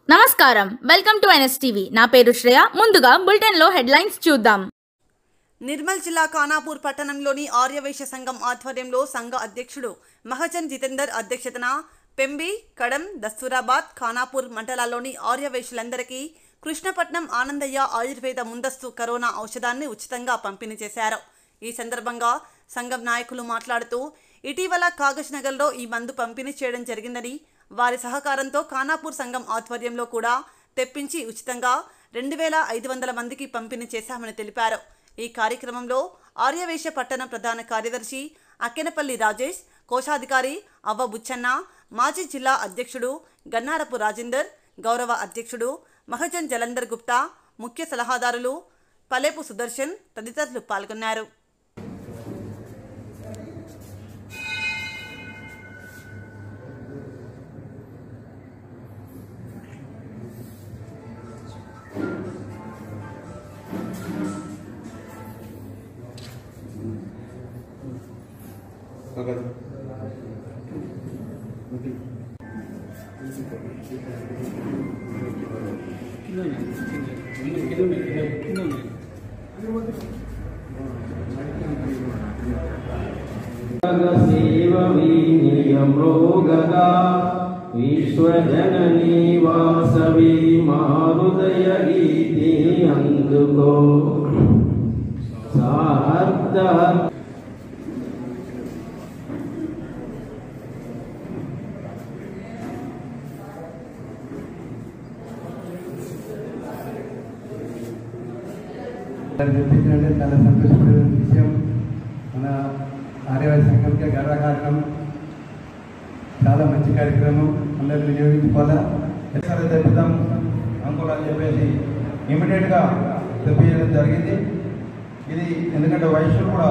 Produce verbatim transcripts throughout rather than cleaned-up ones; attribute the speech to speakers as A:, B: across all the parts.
A: నమస్కారం, welcome to NSTV. నా పేరు శ్రేయ. ముందుగా బులెటిన్ లో హెడ్లైన్స్ చూద్దాం.
B: నిర్మల్ జిల్లా ఖానాపూర్ పట్టణంలోని ఆర్యవైశ్య సంఘం ఆధ్వర్యంలో సంఘ అధ్యక్షుడు మహజన్ జితేందర్ అధ్యక్షతన పెంబి, కడం, దస్తూరాబాద్, ఖానాపూర్ మండలాల్లోని ఆర్యవైశ్యులందరికీ కృష్ణపట్నం ఆనందయ్య ఆయుర్వేద ముందస్తు కరోనా ఔషధాన్ని ఉచితంగా పంపిణీ చేశారు. ఈ సందర్భంగా సంఘం నాయకులు మాట్లాడుతూ ఇటీవల కాగజ్ నగర్లో ఈ మందు పంపిణీ చేయడం జరిగిందని, వారి సహకారంతో ఖానాపూర్ సంఘం ఆధ్వర్యంలో కూడా తెప్పించి ఉచితంగా రెండు వేల ఐదు వందల మందికి పంపిణీ చేశామని తెలిపారు. ఈ కార్యక్రమంలో ఆర్యవైశ్య పట్టణ ప్రధాన కార్యదర్శి అక్కెనపల్లి రాజేష్, కోశాధికారి అవ్వ బుచ్చన్న, మాజీ జిల్లా అధ్యక్షుడు గన్నారపు రాజేందర్, గౌరవ అధ్యక్షుడు మహజన్ జలంధర్ గుప్తా, ముఖ్య సలహాదారులు పలేపు సుదర్శన్ తదితరులు పాల్గొన్నారు.
C: విశ్వజననీ వాసవి మారుదయ గీతి అందుకో సార్థ
D: చూపించినట్టే చాలా సంతోషపడే విషయం. మన ఆర్యవైశ్య సంఘంకి గర్వకారణం. చాలా మంచి కార్యక్రమం, అందరూ వినియోగించుకోవాలా. ఎక్కడ తెప్పిద్దాం అంకుల్ అని చెప్పేసి ఇమీడియట్గా తెప్పించడం జరిగింది. ఇది ఎందుకంటే వైశ్యులు కూడా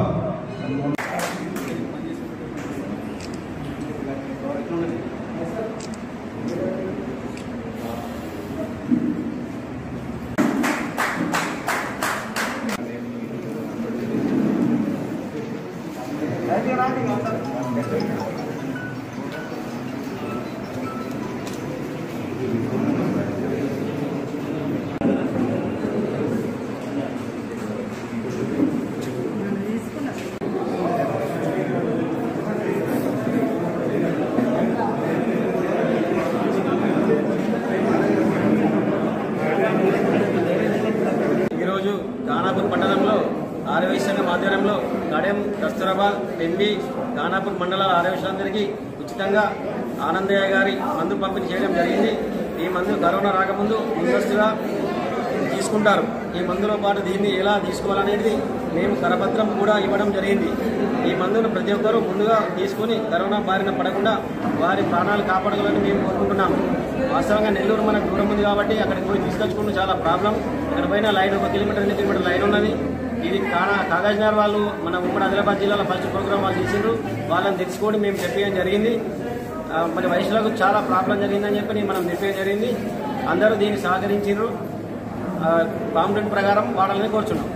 E: ఖానాపూర్ పట్టణంలో ఆర్యవైశ్య సంఘం ఆధ్వర్యంలో కడెం, దస్తూరాబాద్, పెంబి, ఖానాపూర్ మండలాల ఆర్యవైశ్యులందరికీ ఉచితంగా ఆనందయ్య గారి మందు పంపిణీ చేయడం జరిగింది. ఈ మందు కరోనా రాకముందు ముందస్తుగా తీసుకుంటారు. ఈ మందులో పాటు దీన్ని ఎలా తీసుకోవాలనేది మేము కరపత్రం కూడా ఇవ్వడం జరిగింది. ఈ మందును ప్రతి ఒక్కరూ ముందుగా తీసుకుని కరోనా బారిన పడకుండా వారి ప్రాణాలు కాపాడాలని మేము కోరుకుంటున్నాము. వాస్తవంగా నెల్లూరు మనకు దూరం ఉంది కాబట్టి అక్కడికి పోయి తీసుకొచ్చుకుంటూ చాలా ప్రాబ్లం. అక్కడ పైన లైన్ ఒక కిలోమీటర్ రెండు కిలోమీటర్ లైన్ ఉన్నది. ఇది కానా కాగజ్ నగర్ వాళ్ళు మన ఉమ్మడి ఆదిలాబాద్ జిల్లాలో ఫస్ట్ ప్రోగ్రామ్ వాళ్ళు చేసిండ్రు. వాళ్ళని తెచ్చుకొని మేము చెప్పేయడం జరిగింది. మరి వయసులకు చాలా ప్రాబ్లం జరిగిందని చెప్పి మనం చెప్పేయడం జరిగింది. అందరూ దీన్ని సహకరించారు. పాంప్లెట్ ప్రకారం వాడాలని కోరుచున్నాం.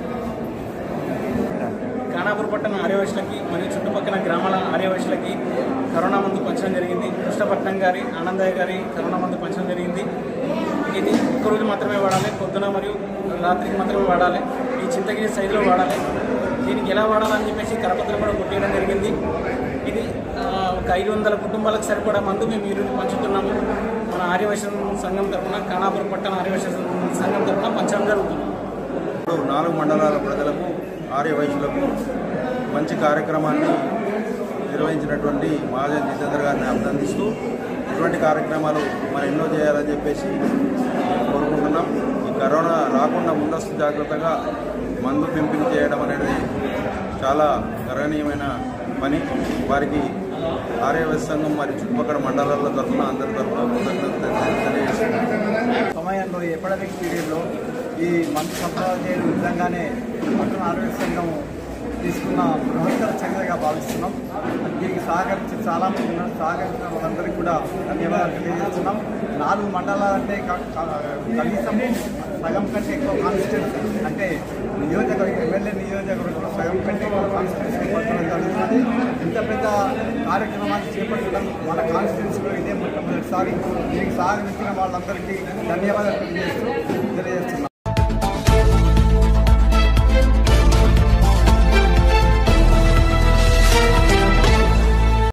E: ఖానాపూర్ పట్టణ ఆర్యవైశ్యులకి మరియు చుట్టుపక్కల గ్రామాల ఆర్యవైశ్యులకి కరోనా మందు పంచడం జరిగింది. కృష్ణపట్నం గారి ఆనందయ్య గారి కరోనా మందు పంచడం జరిగింది. ఇది ఒక్కరోజు మాత్రమే వాడాలి, పొద్దున మరియు రాత్రికి మాత్రమే వాడాలి. ఈ చింతగిరి సైజులో వాడాలి. దీనికి ఎలా వాడాలని చెప్పేసి కరపత్రం కూడా కొట్టేయడం జరిగింది. ఇది ఒక ఐదు వందల కుటుంబాలకు సరిపడా మందు మేము ఈరోజు పంచుతున్నాము. మన ఆర్యవైశ్య సంఘం తరఫున ఖానాపూర్ పట్టణ ఆర్యవైశ్య సంఘం తరఫున పంచడం జరుగుతుంది.
F: నాలుగు మండలాల ప్రజలకు ఆర్యవైశ్యులకు మంచి కార్యక్రమాన్ని నిర్వహించినటువంటి మహజన్ జితేందర్ గారిని అభినందిస్తూ ఇటువంటి కార్యక్రమాలు మనం ఎన్నో చేయాలని చెప్పేసి కోరుకుంటున్నాం. ఈ కరోనా రాకుండా ముందస్తు జాగ్రత్తగా మందు పంపిణీ చేయడం అనేది చాలా గర్వనీయమైన పని. వారికి ఆర్యవైశ్య సంఘం మరియు చుట్టుపక్కల మండలాల తరఫున అందరి తరఫున కృతజ్ఞతలు తెలియజేస్తున్నాం.
D: సమయంలో ఎపిడమిక్ పీరియడ్లో ఈ మందు సరఫరా చేయడం విధంగానే పట్టణ ఆర్యవైశ్య సంఘం
G: తీసుకున్న బృహత్తర చర్యగా భావిస్తున్నాం. దీనికి సహకరించి చాలామంది ఉన్నారు. సహకరించిన వాళ్ళందరికీ కూడా ధన్యవాదాలు తెలియజేస్తున్నాం. నాలుగు మండలాలంటే కనీసం సగం కంటే ఎక్కువ కాన్స్టిట్యూన్సీ అంటే నియోజకవర్గం ఎమ్మెల్యే నియోజకవర్గంలో సగం కంటే ఎక్కువ కాన్స్టిట్యూన్సీ పట్టడం జరుగుతుంది. ఇంత పెద్ద కార్యక్రమాన్ని చేపట్టడం మన కాన్స్టిట్యూన్సీలో ఇదే మొట్టమొదటిసారి. దీనికి సహకరించిన వాళ్ళందరికీ ధన్యవాదాలు తెలియజేస్తూ